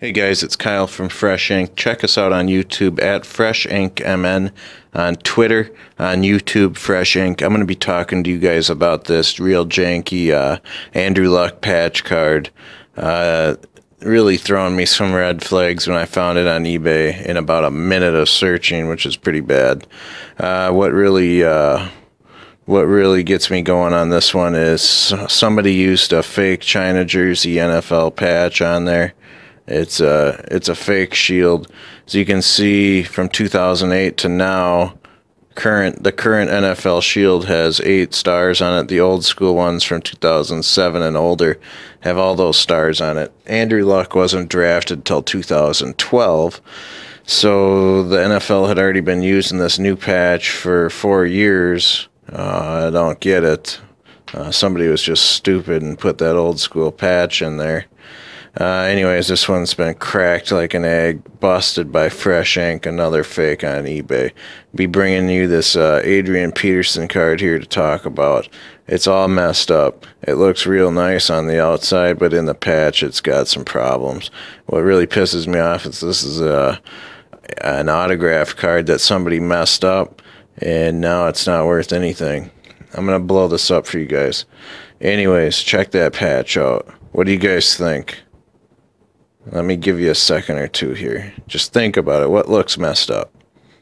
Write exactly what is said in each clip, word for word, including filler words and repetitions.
Hey guys, it's Kyle from Fresh Ink. Check us out on YouTube at Fresh Ink M N, on Twitter, on YouTube, Fresh Ink. I'm going to be talking to you guys about this real janky uh, Andrew Luck patch card. Uh, really throwing me some red flags when I found it on eBay in about a minute of searching, which is pretty bad. Uh, what really... Uh, What really gets me going on this one is somebody used a fake China jersey N F L patch on there. It's a, it's a fake shield. As you can see, from two thousand eight to now, current the current N F L shield has eight stars on it. The old school ones from two thousand seven and older have all those stars on it. Andrew Luck wasn't drafted till two thousand twelve. So the N F L had already been using this new patch for four years. Uh, I don't get it. Uh, somebody was just stupid and put that old school patch in there. Uh, anyways, this one's been cracked like an egg, busted by Fresh Ink, another fake on eBay. Be bringing you this uh, Adrian Peterson card here to talk about. It's all messed up. It looks real nice on the outside, but in the patch it's got some problems. What really pisses me off is this is a, an autograph card that somebody messed up, and now it's not worth anything. I'm going to blow this up for you guys. Anyways, check that patch out. What do you guys think? Let me give you a second or two here. Just think about it. What looks messed up?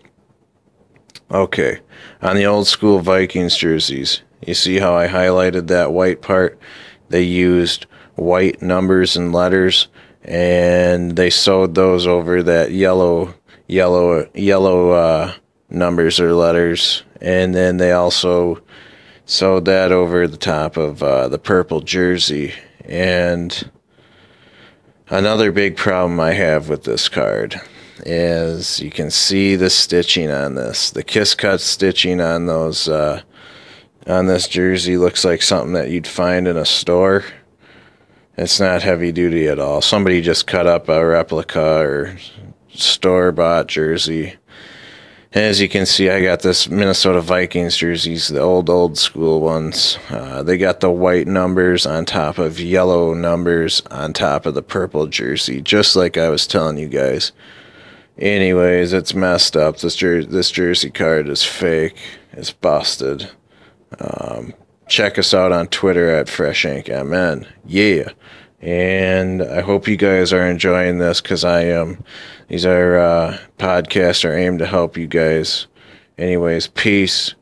Okay. On the old school Vikings jerseys, you see how I highlighted that white part? They used white numbers and letters, and they sewed those over that yellow, yellow, yellow, uh, numbers or letters, and then they also sewed that over the top of uh, the purple jersey. And another big problem I have with this card is you can see the stitching on this. The kiss cut stitching on those uh, on this jersey looks like something that you'd find in a store. It's not heavy duty at all. Somebody just cut up a replica or store-bought jersey. And as you can see, I got this Minnesota Vikings jerseys, the old, old school ones. Uh, they got the white numbers on top of yellow numbers on top of the purple jersey, just like I was telling you guys. Anyways, it's messed up. This, jer this jersey card is fake. It's busted. Um, check us out on Twitter at Fresh Ink M N. Yeah. And I hope you guys are enjoying this, because I am. These are uh, podcasts are aimed to help you guys. Anyways, peace.